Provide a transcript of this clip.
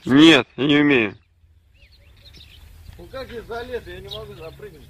Нет, я не умею. Ну как я залез, я не могу запрыгнуть.